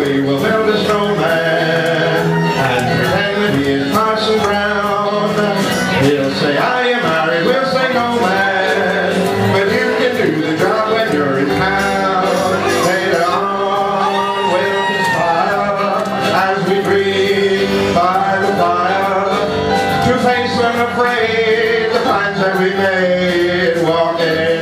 we will build a snowman and pretend that he is Parson Brown. He'll say, are you married? We'll say, no, man, but you can do the job when you're in town. Later on, we'll conspire as we breathe by the fire to face unafraid the plans that we made walking